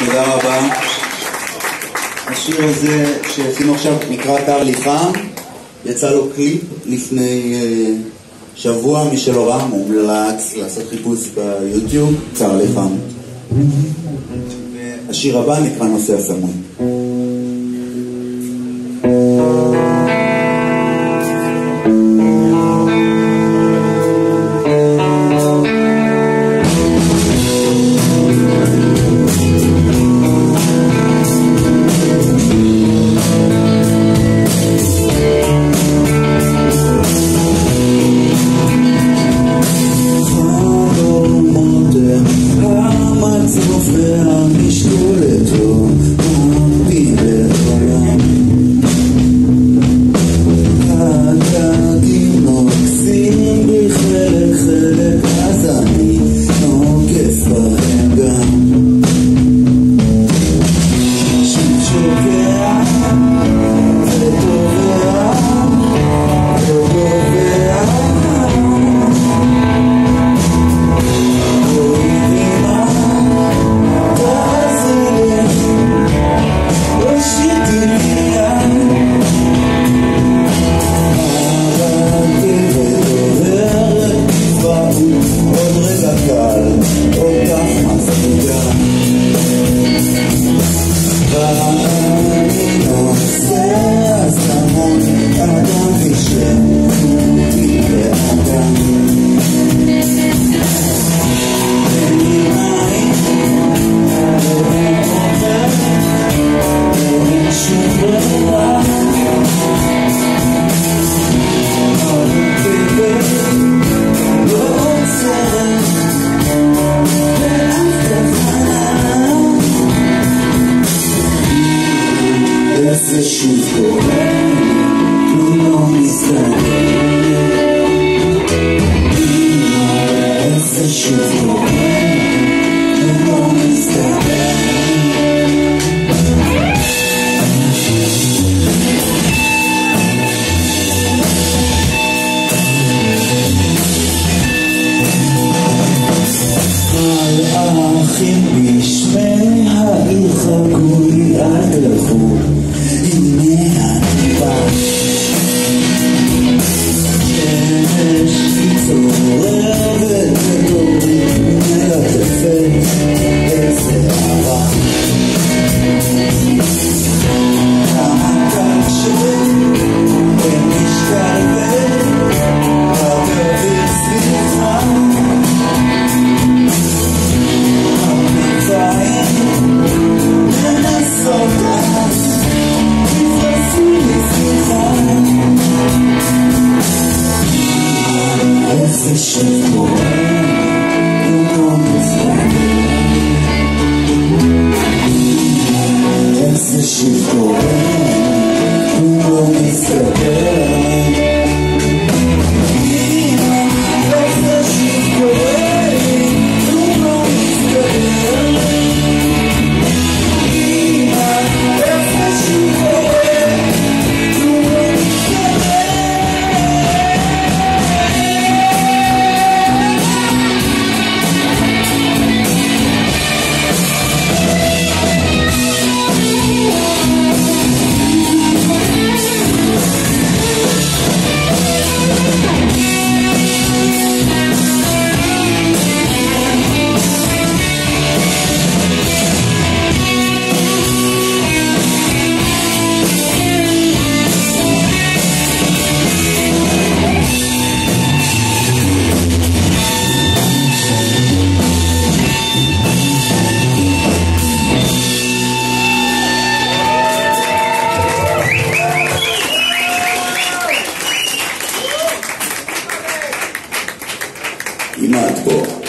תודה רבה. השיר הזה שעשינו עכשיו נקרא "קר לי חם", יצא לו קליפ לפני שבוע, מי שלא ראה מומלץ לעשות חיפוש ביוטיוב, "קר לי חם". השיר הבא נקרא "נוסע סמוי". זה שוב קורה, כלום לא מסתדר. זה שוב קורה, כלום לא מסתדר. מלאכים בשמי העיר חגו לי עד לחור. הנה אני בא, שמש יצורר ותדורי מלטפת איזה אהבה. כמה קשה ומשקל והאוויר סביבך, הכנפיים מנסות אז זה שוב קורה, כלום לא מסתדר. זה שוב קורה, כלום לא מסתדר. כמעט פה.